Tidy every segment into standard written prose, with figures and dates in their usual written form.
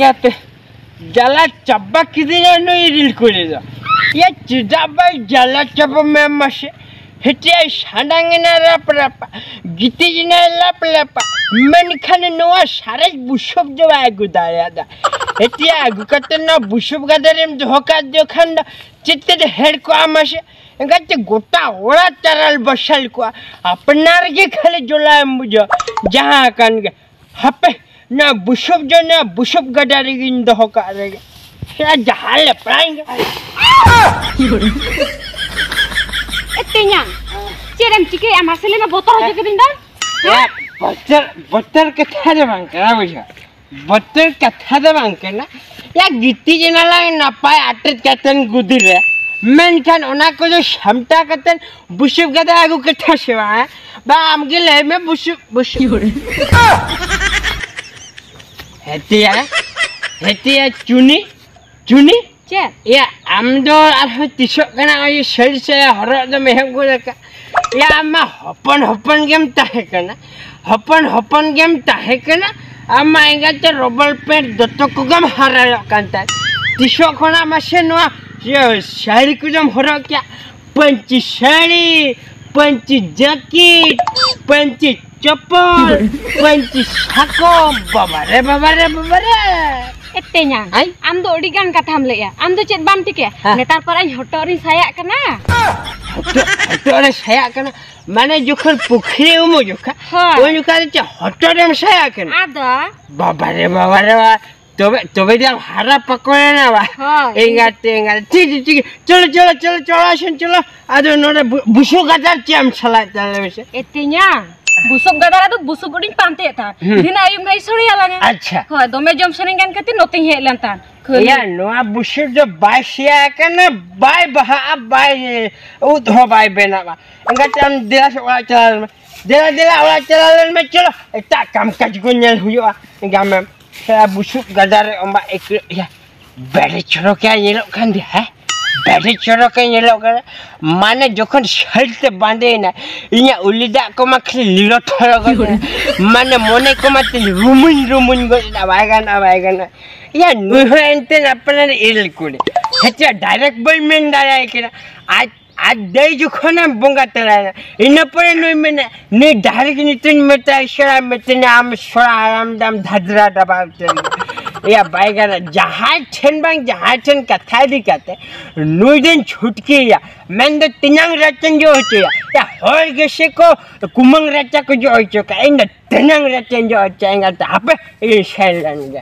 एंगाते जला चब्बा किदिना नो इरिल कोलेदा या चिदाबाई जला चब्बा में मसे हेटिया सानांगना राप राप गितिजना लाप लाप मन खाने नोआ सारे बुशब जो आगु दायादा हेटिया आगु कतना बुशब गदरेम धोका देखंड चित्ते हेड को आमसे एंगाते गोटा ओड़ा तरल बसल को अपनार के खाली जोला मुझे जहां कन हपे ना बुशब जो ना बुशब गदरे गिन धोका रे क्या जहाले प्राइंग एतेnya cerem cike amar sele na botol aja kedinda ya बटर कथा दे बांकना बुझा बटर कथा दे बांकना या गिट्टी जना लागे ना पाए आटे कतन गुदी रे मन खान ओना को जो क्षमता कतन बुशुब गदा आगु कथा सेवा है बा आमगे ले में बुशुब हेतिया चुनी चे या आम दो आरो तिसो कना ये शरीर से हर दो मेहम को का या आमा हपन गेम ताहे कना हपन गेम ताहे कना आमा एंगा ते रबल पेट दत्तो को गम हरा कांता तिसो खना मासे नो ये शरीर को जम हर क्या पंची साड़ी पंची जैकेट पंची चप्पल पंची साको बाबा रे एतेnya am do odigan katham leya am do chet bam tike netar par ai hotori saya kana hotori saya kana mane jokhon pukhri umo jokha oy jokha che hotori saya kana ada baba re tobe dia hara pakone na ba engat ठीक चलो आसन चलो ado nore busu gadar cham chala tale mese एतेnya busuk gadar adu busuk uding pante ta dina ayum gai sori alanga अच्छा ho dome jom sening kan kati noting he lantan या नोआ बुशु जो बाइसिया के ना बाय बहा बाय उ धो बाय बेनावा enggak हम दिला सोला चला में चलो एकटा काम काज को नेल हुयो गाम में बुशु गदार अम्बा एक या बेरे छोरो क्या येलो खान दे है बेरे छोरो के येलो कर माने जखन शर्ट बांधे ना इया उलिदा को मखली लीलो थरो कर माने मोने को मत रुमुन गो आवागन या नुहरते अपना इल कुले हेचा डायरेक्ट बई मेन दाया के आज दे जखन बंगा तला इन पर नुई में ने डायरेक्ट नितिन मेता इशारा मेतने आम सोरा आराम दाम धदरा दबा या बाइगन जहाँ छन कथा दिखाते नुई दिन छुटकी या मैं तो तिनांग रचन जो होचे या हर गसे को कुमंग रचा को जो होचे का इन तिनांग रचन जो होचेंगा तो आप ये शेलन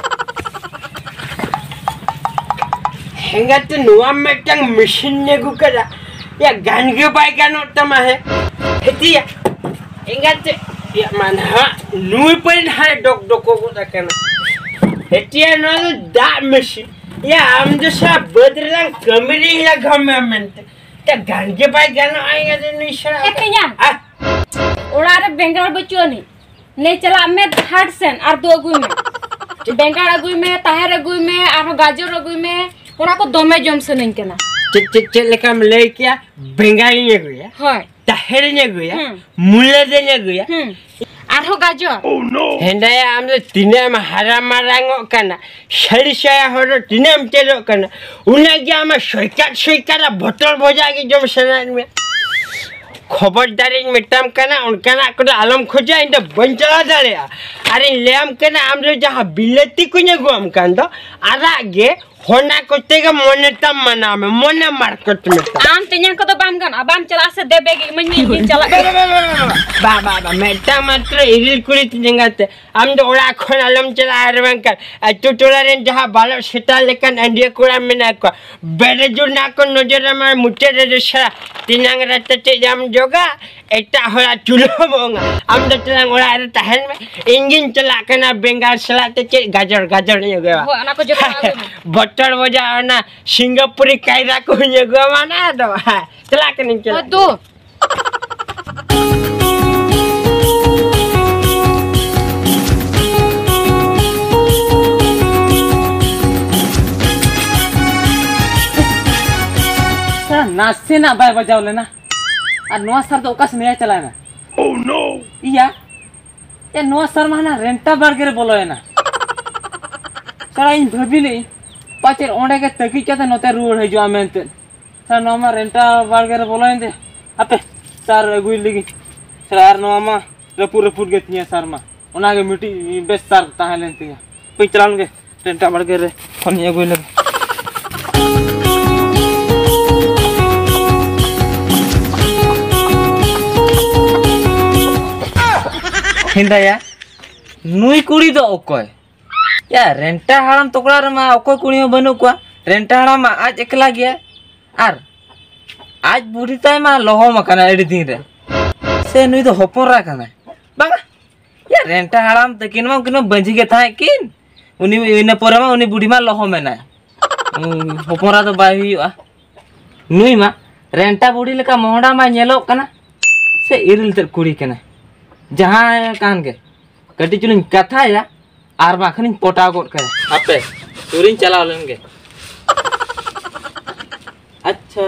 हेंगा तो नुआ में टंग मशीन ने गुकरा या गान के बाइगन होता है हेतिया हेंगा तो या मन हाँ नुई पर हाँ डॉक को रखना हेतिया नो दा मशीन या हम जो सब बदला कमरी या गवर्नमेंट त्या गान के बाइगन आएगा तो नहीं शरा एतेnya ओड़ा रे बेंगाल बच्चो नहीं चला मैं हाट सेन और दो गुई में बेंगाल गुई में ताहर गुई में और गाजर गुई में ओड़ा को दोमे जम से नहीं केना चे लेका में ले क्या बेंगाली ने गुया होय ताहर ने गुया मुले दे ने गुया आरो गाजर हेंदाया हम तो तिने में हरा मारांगो कना शरीशया हरो तिने में चलो कना उन्हें क्या हम सोइका बोतल भोजा की जम सनान में खबरदारी मिटाम कना उनका ना कुछ आलम खोजा इंदा बंचला डाले अरे ले हम कना हम जो जहाँ बिलेती कुने गो हम कंदो आरागे होना कुत्ते का मोने तम मना में मोने मार्केट में आम तेन्यां को तो बाम गन अबाम चला से दे बेगी मन्नी चला बा मेटा मात्र इरिल कुली तिंगाते हम तो ओड़ा खोन आलम चला आरवन कर टोटोला रे जहाँ बालो सेटा लेकन अंडिया कुड़ा में ना को बेरे जो ना को नजर में मुट्टे रे शरा तिनांग रत्ते जाम जोगा एकटा होला चुलो बोंगा हम तो चला ओड़ा रे तहन में इंजन चला कना बेंगाल चलाते चे गाजर नहीं गया हो ना को जो बटर बजा ना सिंगापुरी कायदा को ये गवाना दो चला के नहीं चला दो नाचे ना बाय बजाव लेना और नोआ सर तो ओकास में चला ना ओह नो या ये नोआ सर माना रेंटा बर्गर बोलो है ना सारा इन भाबिली पाचे ओंडे के तकी के नोते रुड़ हजो मेनते सर नोमा रेंटा बाड़गे बोलाइन दे आपे सर अगुई लगी सर नोमा रपूर रपूर के तिया सर मा ओना के मिटी बेस सर ताहलेन तिया पे चलान के रेंटा बाड़गे रे खनि अगुई लगी हिंदाया नुई कुड़ी दो ओकोय या रेंटा हाड़ाम तोकड़ा रमा ओकोय कुड़ी बनु को रेंटा हाड़ाम आज एकला गया आर आज बुढ़ी ताय मा लोहो मकाना एडी दिन रे से नुई दो होपोरा काना बांगा या रेंटा हाड़ाम तकिन मा किनो बंजी के थाय किन उनी इने पोरे मा उनी बुढ़ी मा लोहो मेना होपोरा तो बाय हुआ नुई मा रेंटा बुढ़ी लेका मोहडा मा नेलो काना से इरिल तर कुड़ी कना जहां कान के कटी चुलिन कथा या आर बाखनिन पोटा गोट करे आपे तुरिन चलाव लेंगे अच्छा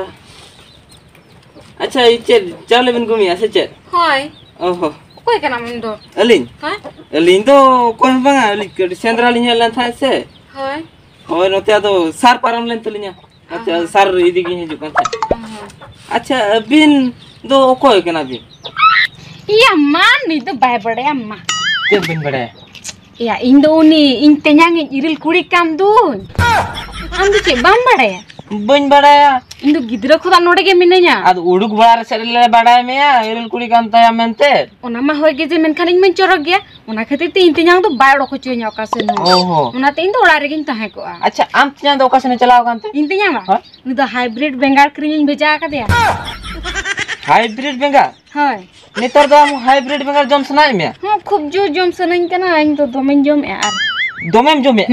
अच्छा इचे चले बिन गुमी ऐसे चल हाय ओहो कोई के नाम दो अलिन हां अलिन तो कोई बांगा अलिन सेंद्रा लिन लन था से हाय होय नोते तो सार पारम लेन तलिnya अच्छा सार इदी गिन हिजु kan अच्छा बिन दो कोई के ना बिन iya man itu bay bade amma Cek bin bade ya indo ni ing tenyangin iril kuri kam dun am du cek bam bade bin bade indo gidra khuda node ge minenya ad uduk barar serile bade me ya iril kuri kam ta mente ona ma hoy ge je men khaning men chorok gya ona khatir te ing tenyang do bay roko choy nya okasen oho ona te indo ora re gin tahe ko अच्छा आम तिया दो ओकासने चलाव कांते ing tenyang ba ni do hybrid bengal kring beja ka dia hybrid बेंगा hoy नितर दो हम हाइब्रिड बेंगा जम सनाय में ha khub jo jom sanang kana ing do domain jom e ar दोमेम जमे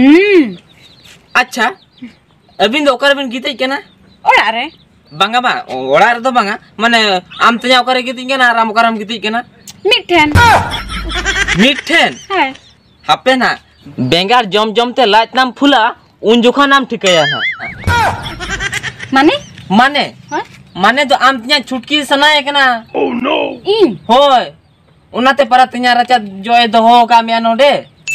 अच्छा अबिन दो ओकर बिन गीते केना ora re बांगा बा ओड़ा रे दो बांगा माने आम तिया ओकर गीते केना राम ओकर गीते केना mithen मिठेन hoy हापे ना बेंगार जम जम ते लात नाम फुला उन जोखा नाम ठिकया ना mane माने hoy माने तो आम तिया छुटकी सनाय केना ing होय उनाते para तिया रचा जोय दोहो का मिया नोडे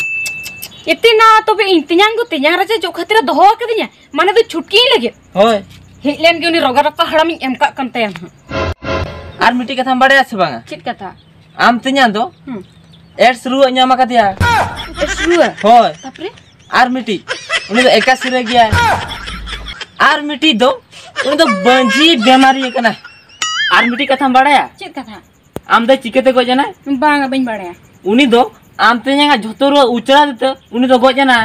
इतना तो बे इंतजाम को तैयार है जो खतरा दोहो कर दिया माने तो छुटकी ही लगे होय हिलेन के उनी रोगा रक्का हड़म एम का कंते हैं आर मिटी कथा बड़े আছে बांगा चित कथा आम तिया दो एड्स रु ᱧᱟᱢ ᱠᱟᱫᱤᱭᱟ शुरू है होय तापरे आर मिटी उनी दो 81 रे गया आर मिटी दो उनी दो बंजी बीमारी कना आर मिटी कथा बड़ाया चित कथा आम दो चिकेते गजना बांगा बइन बड़े उनी दो आम तिया झोतो रो उचरा देते उनी दो गजना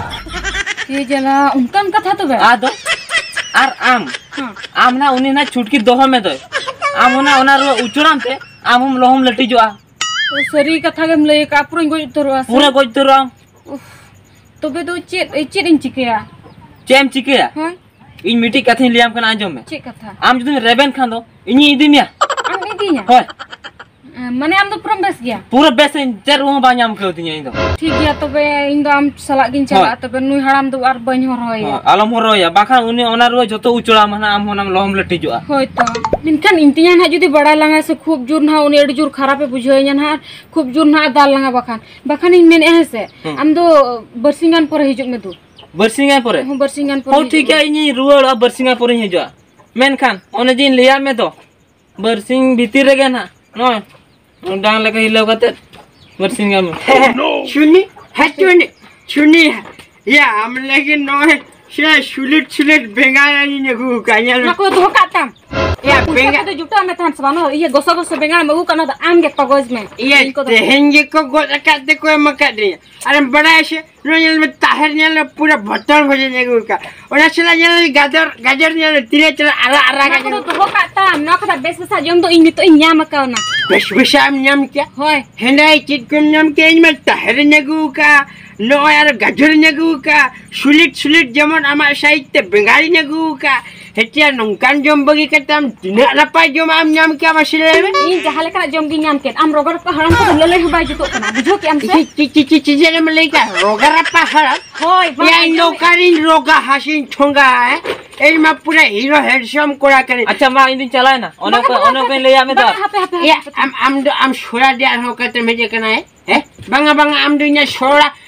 ये जला उनकन कथा तो बे आ दो आर आम आम ना उनी ना छुटकी दोहो में दो आम ना ओना रो उचराम ते आम हम लोहम लटी जोआ ओ सरी कथा के मले का पूरा गोज तोरवा पूरा गोज तोराम तो बे दो चित इन चिकया चेम चिकेया हां इन मिटी कथि लियाम कना आंजम में चित कथा आम जुदि रेबेन खान दो इनी इदिमिया आम इदिया होय माने आम तो पूरा बेस गया पूरा बेस चर वो बाኛम के होतिया इन दो ठीक गया तो बे इन दो आम सला गिन चला तो बे नुई हड़ाम दो आर बइन हरय आलम हरोया बाखा उनी ओना रो जतो उचड़ा माना आम होनाम लोहम लटी जोआ होय तो निनखान इंतिया ना जुदी बड़ा लंगा से खूब जोर ना उनी एडी जोर खराब बुझाय ना खूब जोर ना दाल लंगा बाखान इन मेन है से आम दो बरसिंगान पर हिजुक में दो बरसिंगा परे हम बरसिंगान पर हो ठीक है इनी रुवड़ आ बरसिंगा परे हिजुआ मेन खान ओने दिन लिया में दो बरसिंग भीतर रे ना नो डांग लगा हिलाव कते बरसिंगा में सुनी सुनी या हम लेकिन नो है सुलिट बेंगाल ने गु काया ना को धो काटम या बेंगा तो जुटा में थान सबानो ये गोसा गोसा बेंगाल मगु कना तो आम के पगोज में ये तेहेंगे को गोसा काटे को मका दे अरे बड़ा ऐसे नो ये में ताहर ने पूरा भटल हो जाने गु का और चला ये गाजर ने तिरे चला आरा गाजर तो धो काटम ना खदा बेस बेसा जम तो इन तो इन्या मका ना बेस बेसा नाम क्या होय हेंडाई चित को नाम के में ताहर ने गु का नो यार गाजर ने गु का सुलिट जमन आमा साहित्य बेंगाली ने गु का हेटिया नंकान जम बगी कतम तिना रपाय जम आम नाम क्या मसले में इन जहां लेका जम गी नाम के आम रोगर का हड़म को लले हबाय जतो कना बुझो के आम से चीज ने मले का रोगर रपा हड़ होय या नौकरी रोगा हासिन ठोंगा है ए में पूरा हीरो हैंडसम कोड़ा करे अच्छा मा इन दिन चलाए ना ओने ले या में दो या am छोड़ा दिया हो कते में जे कना है बांगा आम दुनिया छोड़ा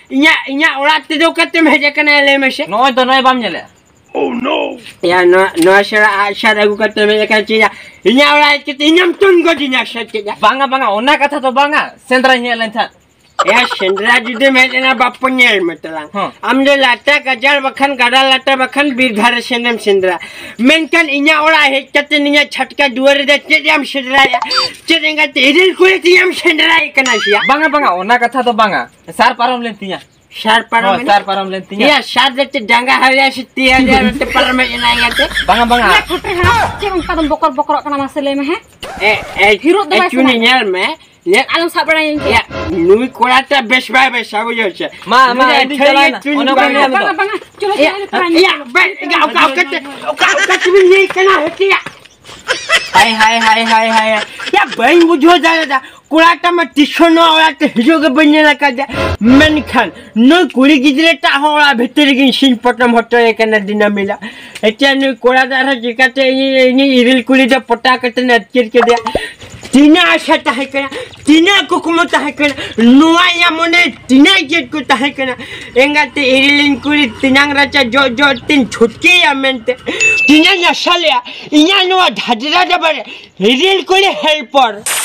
इnya ओरात दो कते में हेजे कना ले में से नोय तो नोय बाम नेले या नो शरा आशा अगु कते में का चीज इnya ओरात के इnyam तुन को दिना सच्चे बांगा बांगा ओना कथा तो बांगा सेंद्रा नेलन था या सेंद्रा जुदे में ना बाप नेल मतला हमदे लाटा गजार बखन गाड़ा लाटा बखन बीरघर सेनम सेंद्रा मेनकन इnya ओरा हे कते निया छटका दुवर दे चेम सेंद्रा या चेंगा तेरिल कोई तियम सेंद्रा कना सिया बांगा बांगा ओना कथा तो बांगा सार पारम लेतिया सार पारम लेतिया या सार दे डांगा हरिया से 3000 ते पर में इनाया ते बांगा बांगा चे उनका तुम बकर बकर कना मसले में है ए हिरो दबाई चुनी नेल में ये आलम साबड़ा या नुई कोलाटा बेसबा बेसा बुझो छे मा एडी चला ना ओना बांगा बांगा चलो या गाव कते भी नहीं कना हटिया हाय या बहन बुझो जा कुड़ाटा में टिशनो वाला ते हिजो के बन्ने लगा जा मन खान नो कुड़ी गिजरे ता होला भीतर गिन सिन पटम हटो एकना दिन मिला एटा नो कोड़ा दारा जिकाते ये इरिल कुड़ी दा पटा कते न चिर के दे तीना आशा ताहे कना तीना को कुम ताहे कना नुआ या मने तीना जेट को ताहे कना एंगाते इरिलिन कुड़ी तीनांग राचा जो तीन छुटके या मेंते तीना या सालिया इया नुआ ढाडरा दबरे इरिल कुड़ी हेल्पर